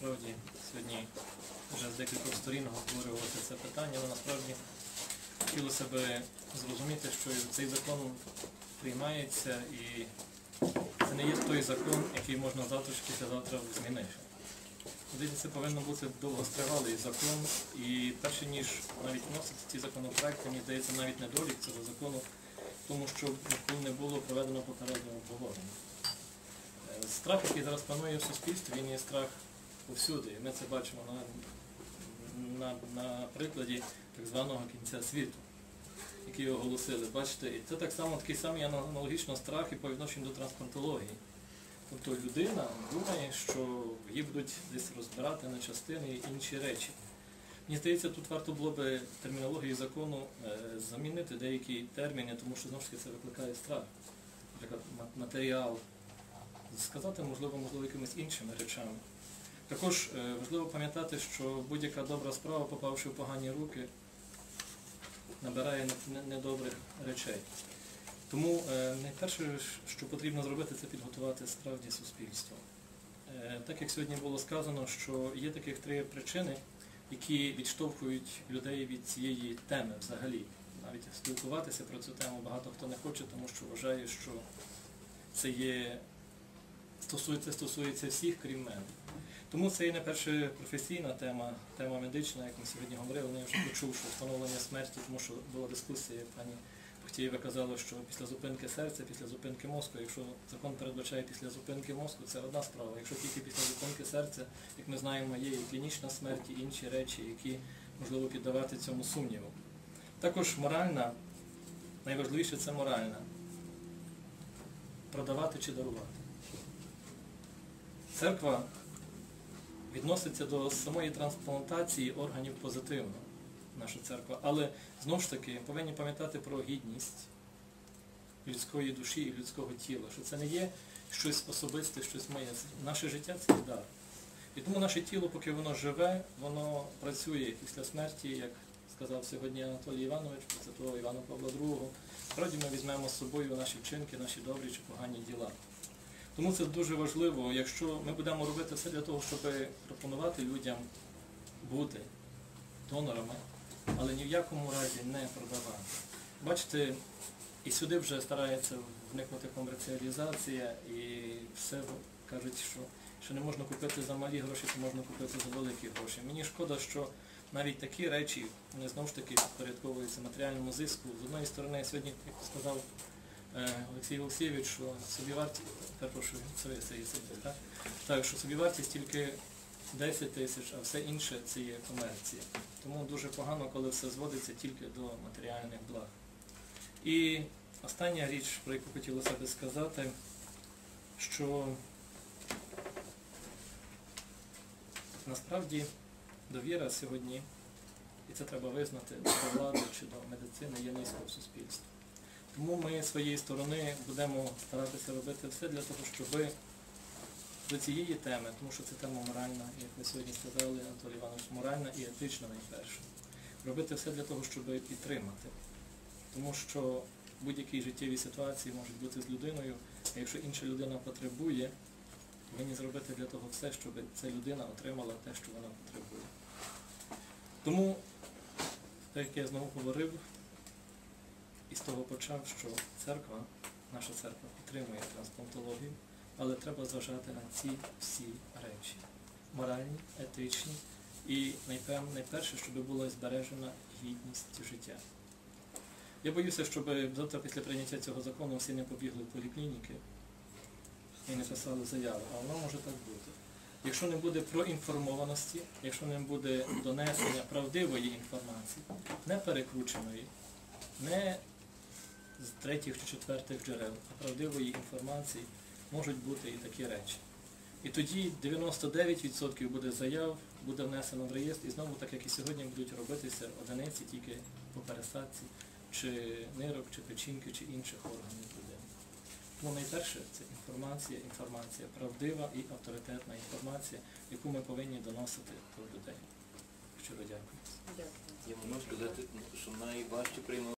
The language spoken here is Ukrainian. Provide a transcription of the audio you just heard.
насправді сьогодні вже з декількох сторін обговорювати це питання, але насправді хотілося б зрозуміти, що цей закон приймається і це не є той закон, який можна завтра чи післязавтра змінити. Це повинно бути довгостривалий закон, і перше ніж навіть вносити ці законопроекти, мені здається, навіть недолік цього закону, тому що ніколи не було проведено попереднього обговорення. Страх, який зараз панує в суспільстві, він є страх повсюди. І ми це бачимо на прикладі так званого кінця світу, який оголосили. Бачите, і це так само такий самий аналогічно страх і по відношенню до трансплантології. Тобто людина думає, що її будуть десь розбирати на частини і інші речі. Мені здається, тут варто було б термінологію закону замінити деякі терміни, тому що, знову ж таки, це викликає страх. Наприклад, матеріал. Сказати, можливо, якимись іншими речами. Також важливо пам'ятати, що будь-яка добра справа, попавши в погані руки, набирає недобрих речей. Тому найперше, що потрібно зробити, це підготувати справді суспільство. Так як сьогодні було сказано, що є таких три причини, які відштовхують людей від цієї теми взагалі. Навіть спілкуватися про цю тему багато хто не хоче, тому що вважає, що це стосується всіх, крім мене. Тому це є найперше професійна тема, тема медична, як ми сьогодні говорили. Я вже почув, що встановлення смерті, тому що була дискусія, пані Пухтєєва казала, що після зупинки серця, після зупинки мозку, якщо закон передбачає після зупинки мозку, це одна справа. Якщо тільки після зупинки серця, як ми знаємо, є і клінічна смерть, і інші речі, які можливо піддавати цьому сумніву. Також моральна, найважливіше це моральна. Продавати чи дарувати. Церква відноситься до самої трансплантації органів позитивно, наша церква, але знову ж таки повинні пам'ятати про гідність людської душі і людського тіла, що це не є щось особисте, щось моє. Наше життя – це дар. І тому наше тіло, поки воно живе, воно працює після смерті, як сказав сьогодні Анатолій Іванович, процитував Івана Павла II. Справді ми візьмемо з собою наші вчинки, наші добрі чи погані діла. Тому це дуже важливо, якщо ми будемо робити все для того, щоб пропонувати людям бути донорами, але ні в якому разі не продавати. Бачите, і сюди вже старається вникнути комерціалізація, і все кажуть, що не можна купити за малі гроші, то можна купити за великі гроші. Мені шкода, що навіть такі речі, вони знову ж таки підпорядковуються матеріальному зиску. З одної сторони, сьогодні, як сказав Олексій Олексійович, що собівартість, що собівартість тільки 10 тисяч, а все інше це є комерція. Тому дуже погано, коли все зводиться тільки до матеріальних благ. І остання річ, про яку хотілося б сказати, що насправді довіра сьогодні, і це треба визнати, до влади чи до медицини є низько в суспільстві. Тому ми з своєї сторони будемо старатися робити все для того, щоб до цієї теми, тому що це тема моральна, як ви сьогодні сказали, Анатолій Іванович, моральна і етична найперше. Робити все для того, щоб підтримати. Тому що будь-які життєві ситуації можуть бути з людиною, а якщо інша людина потребує, повинні зробити для того все, щоб ця людина отримала те, що вона потребує. Тому, так як я знову говорив, і з того почав, що церква, наша церква підтримує трансплантологію, але треба зважати на ці всі речі. Моральні, етичні і найперше, щоб була збережена гідність життя. Я боюся, щоб завтра після прийняття цього закону всі не побігли в поліклініки і не писали заяви, а воно може так бути. Якщо не буде проінформованості, якщо не буде донесення правдивої інформації, не перекрученої, не з третіх чи четвертих джерел, а правдивої інформації, можуть бути і такі речі. І тоді 99% буде заяв, буде внесено в реєстр, і знову, так як і сьогодні, будуть робитися одиниці тільки по пересадці, чи нирок, чи печінки, чи інших органів людини. Тому найперше це інформація правдива і авторитетна інформація, яку ми повинні доносити до людей. Щиро дякую. Я можу сказати, що найважче приймати